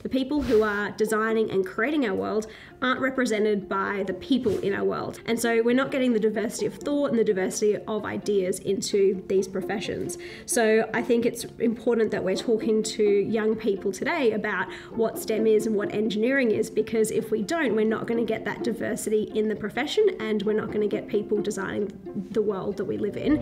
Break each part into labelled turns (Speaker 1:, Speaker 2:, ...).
Speaker 1: the people who are designing and creating our world aren't represented by the people in our world. And so we're not getting the diversity of thought and the diversity of ideas into these professions. So I think it's important that we're talking to young people today about what STEM is and what engineering is, because if we don't, we're not going to get that diversity in the profession, and we're not going to get people designing the world that we live in.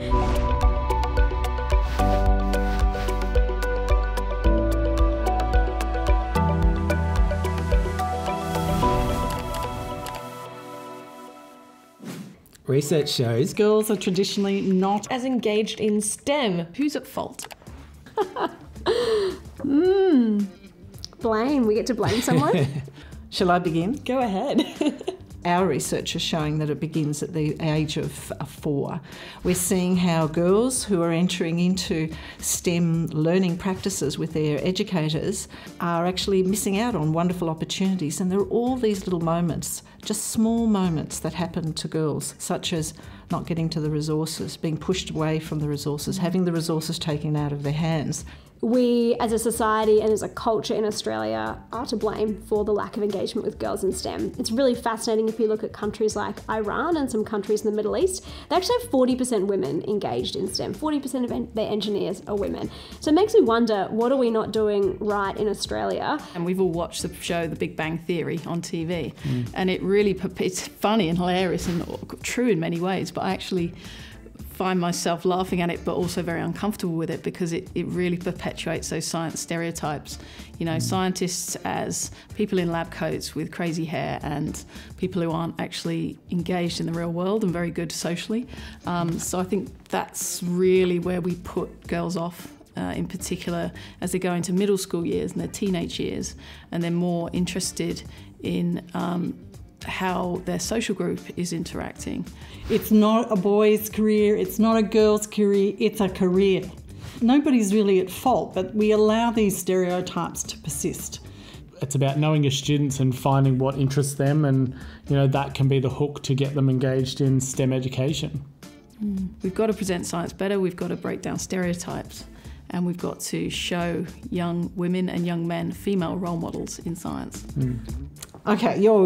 Speaker 2: Research shows
Speaker 3: girls are traditionally not
Speaker 4: as engaged in STEM.
Speaker 3: Who's at fault?
Speaker 1: Blame. We get to blame someone.
Speaker 3: Shall I begin?
Speaker 4: Go ahead.
Speaker 3: Our research is showing that it begins at the age of 4. We're seeing how girls who are entering into STEM learning practices with their educators are actually missing out on wonderful opportunities. And there are all these little moments, just small moments that happen to girls, such as not getting to the resources, being pushed away from the resources, having the resources taken out of their hands.
Speaker 1: We, as a society and as a culture in Australia, are to blame for the lack of engagement with girls in STEM. It's really fascinating if you look at countries like Iran and some countries in the Middle East. They actually have 40% women engaged in STEM. 40% of their engineers are women. So it makes me wonder, what are we not doing right in Australia?
Speaker 5: And we've all watched the show The Big Bang Theory on TV, and it's funny and hilarious and true in many ways, but I actually find myself laughing at it, but also very uncomfortable with it, because it really perpetuates those science stereotypes. You know, scientists as people in lab coats with crazy hair and people who aren't actually engaged in the real world and very good socially. So I think that's really where we put girls off, in particular as they go into middle school years and their teenage years, and they're more interested in how their social group is interacting.
Speaker 6: It's not a boy's career, it's not a girl's career, it's a career. Nobody's really at fault, but we allow these stereotypes to persist.
Speaker 7: It's about knowing your students and finding what interests them, and that can be the hook to get them engaged in STEM education.
Speaker 5: We've got to present science better, we've got to break down stereotypes, and we've got to show young women and young men female role models in science.
Speaker 3: Okay, you're...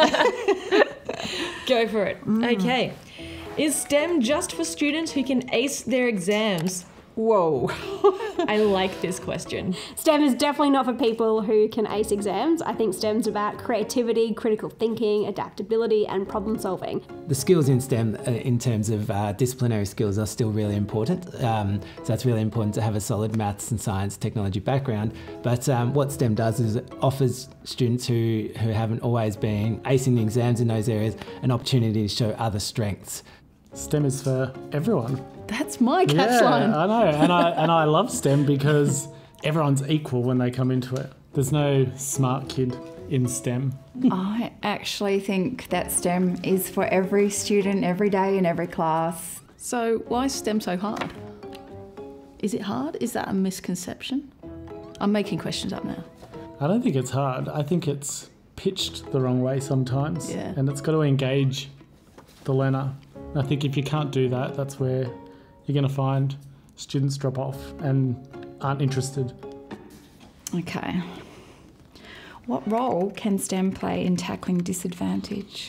Speaker 4: Go for it. Okay. Is STEM just for students who can ace their exams?
Speaker 3: Whoa.
Speaker 4: I like this question.
Speaker 1: STEM is definitely not for people who can ace exams. I think STEM's about creativity, critical thinking, adaptability, and problem solving.
Speaker 2: the skills in STEM in terms of disciplinary skills are still really important. So it's really important to have a solid maths and science technology background. But what STEM does is it offers students who haven't always been acing the exams in those areas an opportunity to show other strengths.
Speaker 7: STEM is for everyone.
Speaker 5: That's my catchline.
Speaker 7: Yeah, I know, and I love STEM because everyone's equal when they come into it. There's no smart kid in STEM.
Speaker 8: I actually think that STEM is for every student, every day in every class.
Speaker 5: So why is STEM so hard? Is it hard? Is that a misconception? I'm making questions up now.
Speaker 7: I don't think it's hard. I think it's pitched the wrong way sometimes.
Speaker 5: Yeah.
Speaker 7: And it's got to engage the learner. And I think if you can't do that, that's where you're going to find students drop off and aren't interested.
Speaker 8: Okay. What role can STEM play in tackling disadvantage?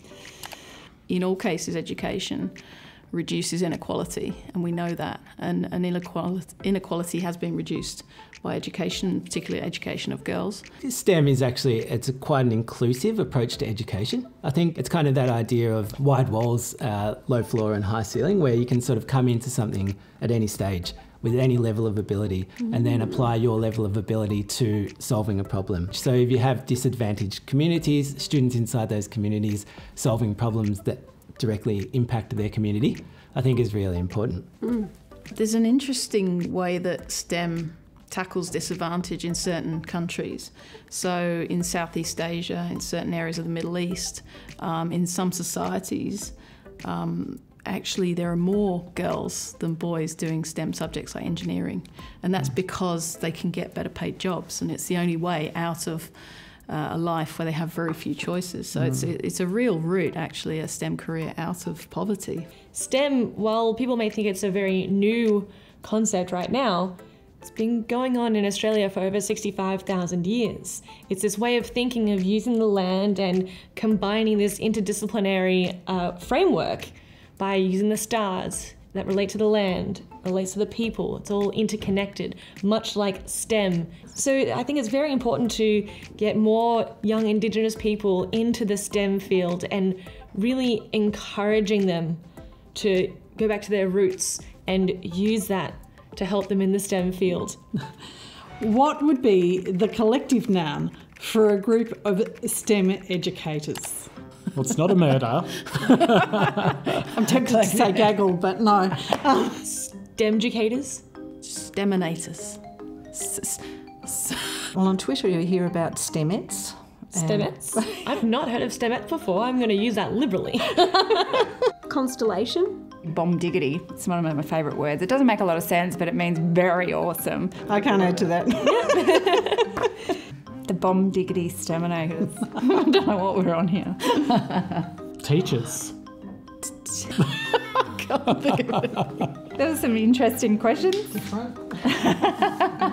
Speaker 5: In all cases, education reduces inequality, and we know that. And inequality has been reduced by education, particularly education of girls.
Speaker 2: STEM is actually, it's quite an inclusive approach to education. I think it's kind of that idea of wide walls, low floor and high ceiling, where you can sort of come into something at any stage with any level of ability and then apply your level of ability to solving a problem. So if you have disadvantaged communities, students inside those communities solving problems that directly impact their community, I think is really important.
Speaker 5: There's an interesting way that STEM tackles disadvantage in certain countries. So in Southeast Asia, in certain areas of the Middle East, in some societies, actually there are more girls than boys doing STEM subjects like engineering, and that's because they can get better paid jobs, and it's the only way out of a life where they have very few choices. So it's a real route, actually, a STEM career out of poverty.
Speaker 4: STEM, while people may think it's a very new concept right now, It's been going on in Australia for over 65,000 years. It's this way of thinking of using the land and combining this interdisciplinary framework by using the stars that relate to the land, relates to the people. It's all interconnected, much like STEM. So I think it's very important to get more young Indigenous people into the STEM field and really encouraging them to go back to their roots and use that to help them in the STEM field.
Speaker 6: What would be the collective noun for a group of STEM educators?
Speaker 7: Well, it's not a murder.
Speaker 6: I'm tempted to say gaggle, but no.
Speaker 4: STEM-educators?
Speaker 5: STEMinators.
Speaker 3: Well, on Twitter you hear about STEMettes.
Speaker 4: STEMettes? I've not heard of STEMettes before. I'm going to use that liberally.
Speaker 1: Constellation.
Speaker 8: Bomb diggity. It's one of my favourite words. It doesn't make a lot of sense, but it means very awesome.
Speaker 6: I can't add to that.
Speaker 8: The bomb diggity STEMinators. I don't know what we're on here.
Speaker 7: Teachers.
Speaker 8: There were some interesting questions.